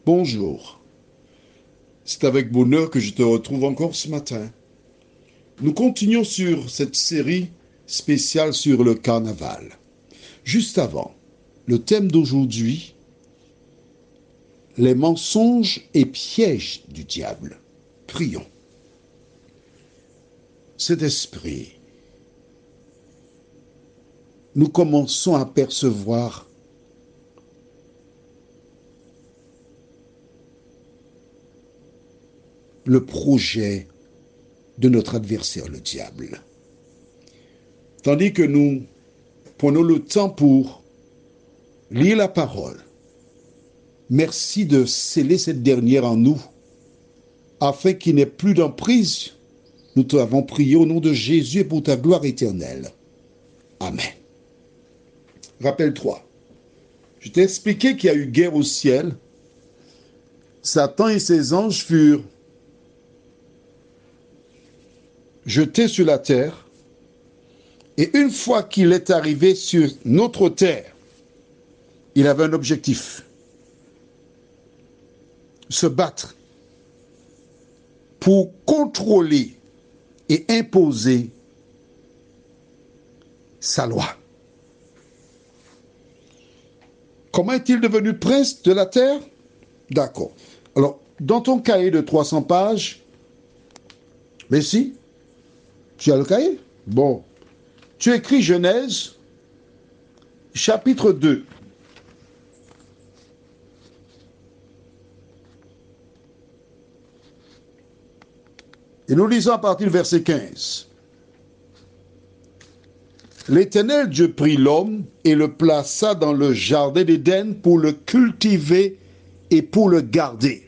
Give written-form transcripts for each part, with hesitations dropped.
Bonjour, c'est avec bonheur que je te retrouve encore ce matin. Nous continuons sur cette série spéciale sur le carnaval. Juste avant, le thème d'aujourd'hui, les mensonges et pièges du diable. Prions. Cet esprit, nous commençons à percevoir le projet de notre adversaire, le diable. Tandis que nous prenons le temps pour lire la parole, merci de sceller cette dernière en nous, afin qu'il n'ait plus d'emprise. Nous t'avons prié au nom de Jésus et pour ta gloire éternelle. Amen. Rappelle-toi, je t'ai expliqué qu'il y a eu guerre au ciel. Satan et ses anges furent jeté sur la terre, et une fois qu'il est arrivé sur notre terre, il avait un objectif: se battre pour contrôler et imposer sa loi. Comment est-il devenu prince de la terre? D'accord. Alors, dans ton cahier de 300 pages, mais si, tu as le cahier? Bon. Tu écris Genèse, chapitre 2. Et nous lisons à partir du verset 15. L'Éternel Dieu prit l'homme et le plaça dans le jardin d'Éden pour le cultiver et pour le garder.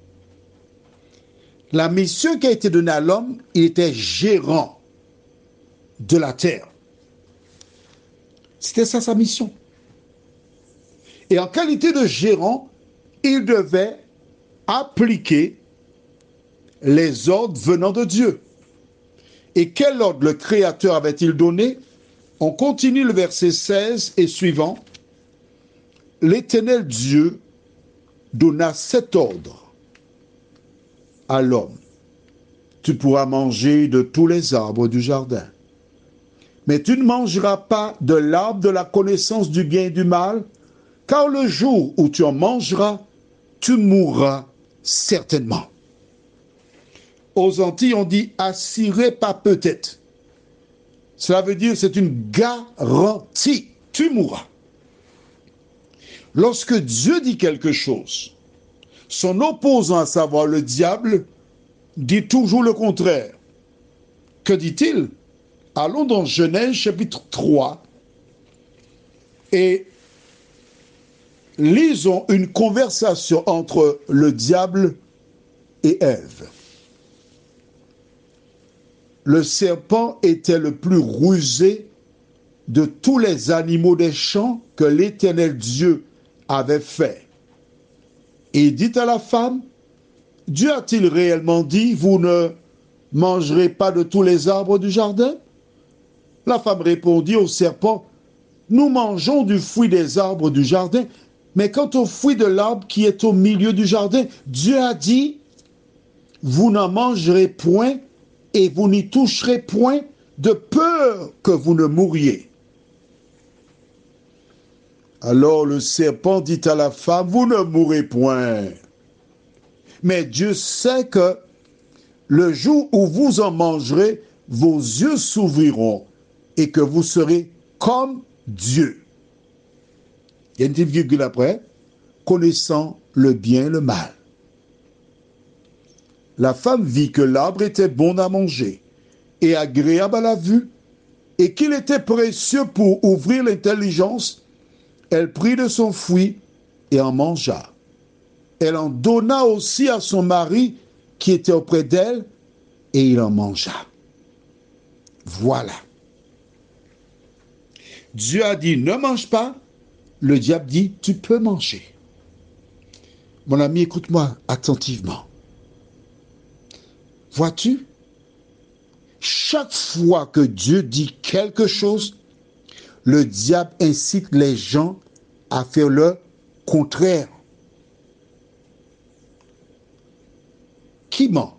La mission qui a été donnée à l'homme, il était gérant de la terre. C'était ça sa mission. Et en qualité de gérant, il devait appliquer les ordres venant de Dieu. Et quel ordre le Créateur avait-il donné? On continue le verset 16 et suivant. L'Éternel Dieu donna cet ordre à l'homme: tu pourras manger de tous les arbres du jardin, mais tu ne mangeras pas de l'arbre de la connaissance du bien et du mal, car le jour où tu en mangeras, tu mourras certainement. Aux Antilles, on dit assuré pas peut-être. Cela veut dire c'est une garantie. Tu mourras. Lorsque Dieu dit quelque chose, son opposant, à savoir le diable, dit toujours le contraire. Que dit-il? Allons dans Genèse chapitre 3 et lisons une conversation entre le diable et Ève. Le serpent était le plus rusé de tous les animaux des champs que l'Éternel Dieu avait fait. Et il dit à la femme: Dieu a-t-il réellement dit, vous ne mangerez pas de tous les arbres du jardin? La femme répondit au serpent: nous mangeons du fruit des arbres du jardin, mais quant au fruit de l'arbre qui est au milieu du jardin, Dieu a dit, vous n'en mangerez point et vous n'y toucherez point, de peur que vous ne mouriez. Alors le serpent dit à la femme: vous ne mourrez point. Mais Dieu sait que le jour où vous en mangerez, vos yeux s'ouvriront et que vous serez comme Dieu. Il y a une petite virgule après: connaissant le bien et le mal. La femme vit que l'arbre était bon à manger et agréable à la vue, et qu'il était précieux pour ouvrir l'intelligence. Elle prit de son fruit et en mangea. Elle en donna aussi à son mari qui était auprès d'elle, et il en mangea. Voilà. Dieu a dit: ne mange pas. Le diable dit: tu peux manger. Mon ami, écoute-moi attentivement. Vois-tu, chaque fois que Dieu dit quelque chose, le diable incite les gens à faire le contraire. Qui ment?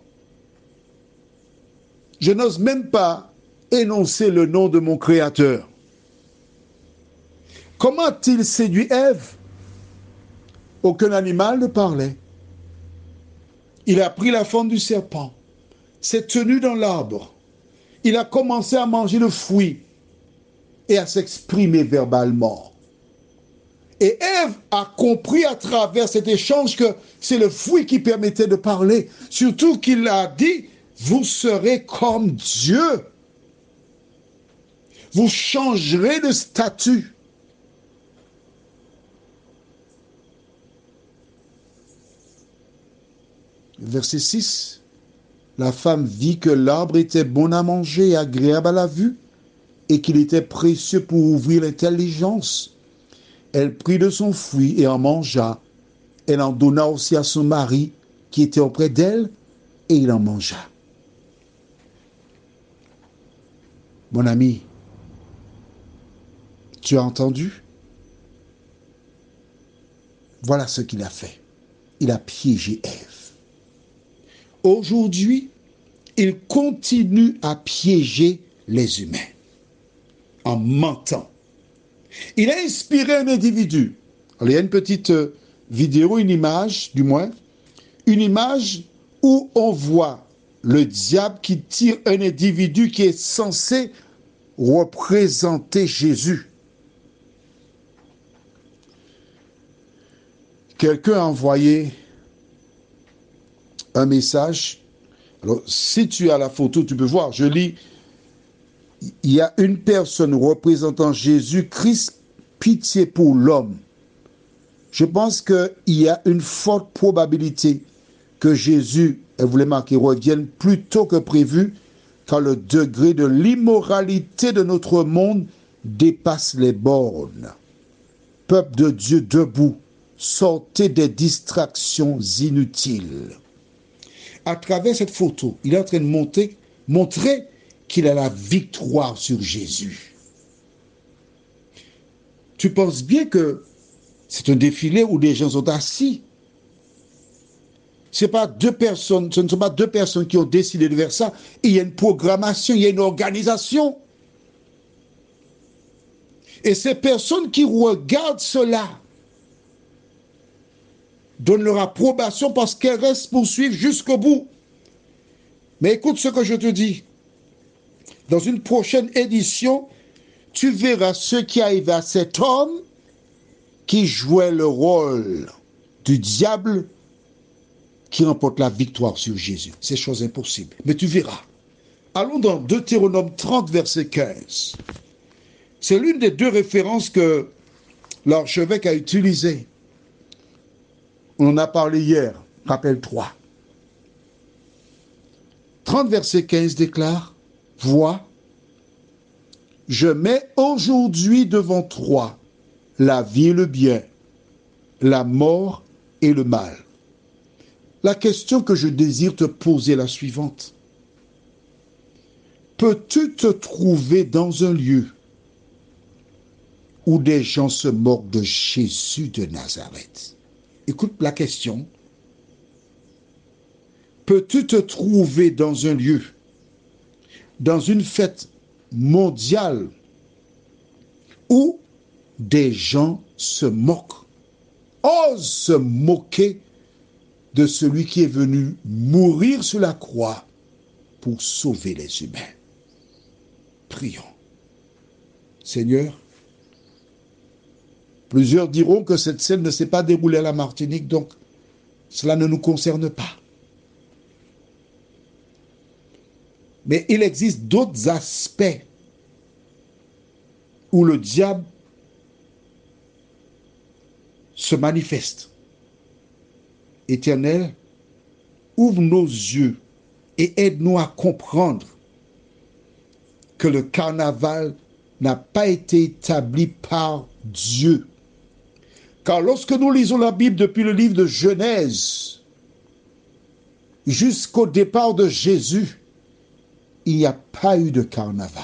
Je n'ose même pas énoncer le nom de mon Créateur. Comment a-t-il séduit Ève? Aucun animal ne parlait. Il a pris la forme du serpent, s'est tenu dans l'arbre. Il a commencé à manger le fruit et à s'exprimer verbalement. Et Ève a compris à travers cet échange que c'est le fruit qui permettait de parler. Surtout qu'il a dit, vous serez comme Dieu. Vous changerez de statut. Verset 6. La femme vit que l'arbre était bon à manger et agréable à la vue, et qu'il était précieux pour ouvrir l'intelligence. Elle prit de son fruit et en mangea. Elle en donna aussi à son mari qui était auprès d'elle, et il en mangea. Mon ami, tu as entendu? Voilà ce qu'il a fait. Il a piégé Ève. Aujourd'hui, il continue à piéger les humains en mentant. Il a inspiré un individu. Alors, il y a une petite vidéo, une image du moins, une image où on voit le diable qui tire un individu qui est censé représenter Jésus. Quelqu'un a envoyé un message. Alors, si tu as la photo, tu peux voir. Je lis. Il y a une personne représentant Jésus-Christ, pitié pour l'homme. Je pense qu'il y a une forte probabilité que Jésus, elle voulait marquer, revienne plus tôt que prévu, car le degré de l'immoralité de notre monde dépasse les bornes. Peuple de Dieu debout, sortez des distractions inutiles. À travers cette photo, il est en train de montrer qu'il a la victoire sur Jésus. Tu penses bien que c'est un défilé où des gens sont assis. Ce ne sont pas deux personnes qui ont décidé de faire ça. Il y a une programmation, il y a une organisation. Et ces personnes qui regardent cela donnent leur approbation parce qu'elles restent poursuivre jusqu'au bout. Mais écoute ce que je te dis. Dans une prochaine édition, tu verras ce qui arrive à cet homme qui jouait le rôle du diable qui remporte la victoire sur Jésus. C'est chose impossible. Mais tu verras. Allons dans Deutéronome 30, verset 15. C'est l'une des deux références que l'archevêque a utilisées. On en a parlé hier, rappelle-toi. 30, verset 15 déclare, « Vois, je mets aujourd'hui devant toi la vie et le bien, la mort et le mal. » La question que je désire te poser est la suivante. Peux-tu te trouver dans un lieu où des gens se moquent de Jésus de Nazareth? Écoute la question. Peux-tu te trouver dans un lieu, dans une fête mondiale, où des gens se moquent, osent se moquer de celui qui est venu mourir sur la croix pour sauver les humains? Prions. Seigneur, plusieurs diront que cette scène ne s'est pas déroulée à la Martinique, donc cela ne nous concerne pas. Mais il existe d'autres aspects où le diable se manifeste. Éternel, ouvre nos yeux et aide-nous à comprendre que le carnaval n'a pas été établi par Dieu. Car lorsque nous lisons la Bible depuis le livre de Genèse jusqu'au départ de Jésus, il n'y a pas eu de carnaval.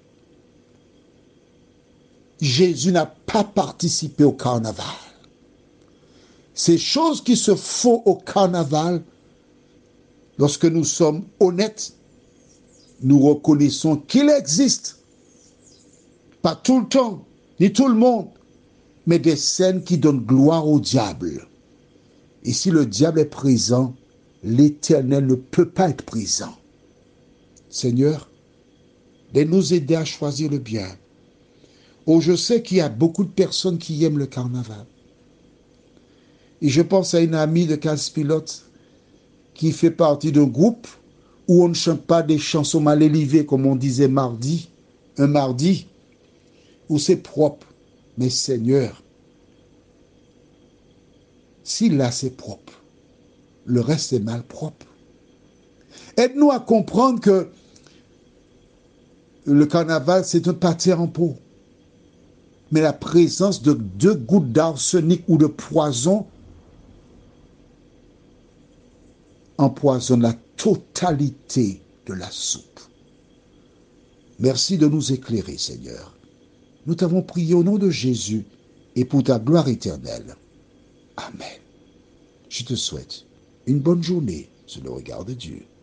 Jésus n'a pas participé au carnaval. Ces choses qui se font au carnaval Lorsque nous sommes honnêtes, nous reconnaissons qu'il existe, pas tout le temps, ni tout le monde, mais des scènes qui donnent gloire au diable. Et si le diable est présent, l'Éternel ne peut pas être présent. Seigneur, de nous aider à choisir le bien. Oh, je sais qu'il y a beaucoup de personnes qui aiment le carnaval. Et je pense à une amie de Casse-Pilote qui fait partie d'un groupe où on ne chante pas des chansons mal élevées, comme on disait un mardi, où c'est propre. Mais Seigneur, si là c'est propre, le reste est mal propre. Aide-nous à comprendre que le carnaval, c'est un pâté en pot. Mais la présence de 2 gouttes d'arsenic ou de poison empoisonne la totalité de la soupe. Merci de nous éclairer, Seigneur. Nous t'avons prié au nom de Jésus et pour ta gloire éternelle. Amen. Je te souhaite une bonne journée sous le regard de Dieu.